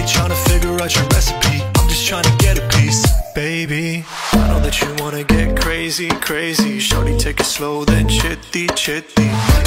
trying to figure out your recipe. I'm just trying to get a piece. Baby, I know that you wanna get crazy, crazy. Shorty, take it slow, then chitty, chitty.